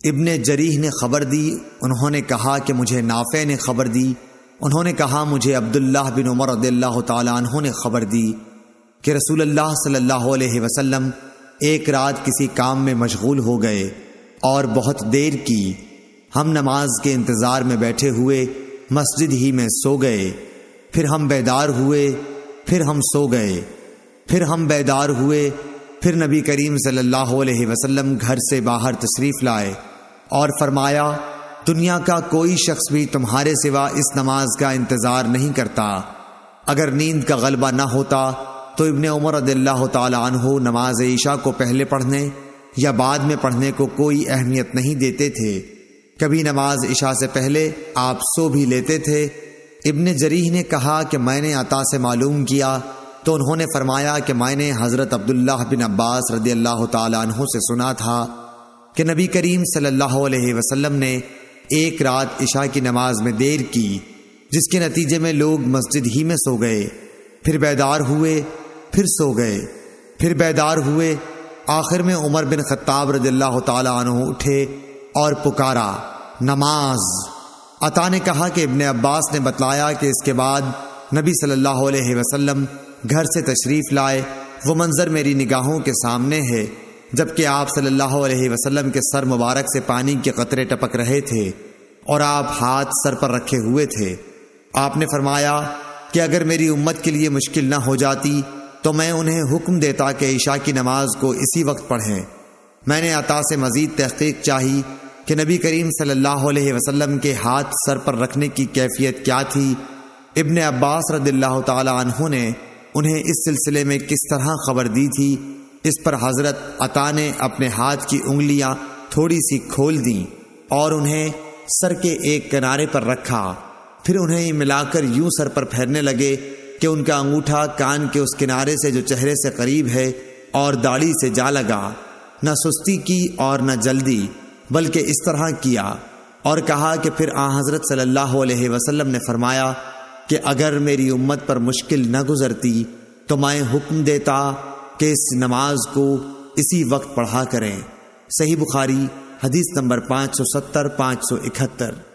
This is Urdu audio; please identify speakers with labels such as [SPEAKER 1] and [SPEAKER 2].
[SPEAKER 1] ابن جریح نے خبر دی، انہوں نے کہا کہ مجھے نافع نے خبر دی، انہوں نے کہا مجھے عبداللہ بن عمر رضی اللہ تعالیٰ عنہ نے خبر دی کہ رسول اللہ صلی اللہ علیہ وسلم ایک رات کسی کام میں مشغول ہو گئے اور بہت دیر کی۔ ہم نماز کے انتظار میں بیٹھے ہوئے مسجد ہی میں سو گئے، پھر ہم بیدار ہوئے، پھر ہم سو گئے، پھر ہم بیدار ہوئے، پھر نبی کریم صلی اللہ علیہ وسلم گھر سے باہر تشریف لائے اور فرمایا دنیا کا کوئی شخص بھی تمہارے سوا اس نماز کا انتظار نہیں کرتا۔ اگر نیند کا غلبہ نہ ہوتا تو ابن عمر رضی اللہ تعالی عنہ نماز عشاء کو پہلے پڑھنے یا بعد میں پڑھنے کو کوئی اہمیت نہیں دیتے تھے، کبھی نماز عشاء سے پہلے آپ سو بھی لیتے تھے۔ ابن جریح نے کہا کہ میں نے عطا سے معلوم کیا تو انہوں نے فرمایا کہ میں نے حضرت عبداللہ بن عباس رضی اللہ تعالی عنہ سے سنا تھا کہ نبی کریم صلی اللہ علیہ وسلم نے ایک رات عشاء کی نماز میں دیر کی، جس کے نتیجے میں لوگ مسجد ہی میں سو گئے، پھر بیدار ہوئے، پھر سو گئے، پھر بیدار ہوئے، آخر میں عمر بن خطاب رضی اللہ تعالی عنہ اٹھے اور پکارا نماز۔ عطا نے کہا کہ ابن عباس نے بتلایا کہ اس کے بعد نبی صلی اللہ علیہ وسلم گھر سے تشریف لائے، وہ منظر میری نگاہوں کے سامنے ہے جبکہ آپ صلی اللہ علیہ وسلم کے سر مبارک سے پانی کے قطرے ٹپک رہے تھے اور آپ ہاتھ سر پر رکھے ہوئے تھے۔ آپ نے فرمایا کہ اگر میری امت کے لیے مشکل نہ ہو جاتی تو میں انہیں حکم دیتا کہ عشاء کی نماز کو اسی وقت پڑھیں۔ میں نے عطا سے مزید تحقیق چاہی کہ نبی کریم صلی اللہ علیہ وسلم کے ہاتھ سر پر رکھنے کی کیفیت کیا تھی۔ ابن عباس رضی اللہ تعالی عنہ نے انہیں اس سلسلے میں کس طرح خبر دی تھی، اس پر حضرت عطا نے اپنے ہاتھ کی انگلیاں تھوڑی سی کھول دیں اور انہیں سر کے ایک کنارے پر رکھا، پھر انہیں ملا کر یوں سر پر پھیرنے لگے کہ ان کا انگوٹھا کان کے اس کنارے سے جو چہرے سے قریب ہے اور داڑھی سے جا لگا۔ نہ سستی کی اور نہ جلدی، بلکہ اس طرح کیا، اور کہا کہ پھر حضرت صلی اللہ علیہ وسلم نے فرمایا کہ اگر میری امت پر مشکل نہ گزرتی تو میں حکم دیتا کہ اس نماز کو اسی وقت پڑھا کریں۔ صحیح بخاری حدیث نمبر 570 571۔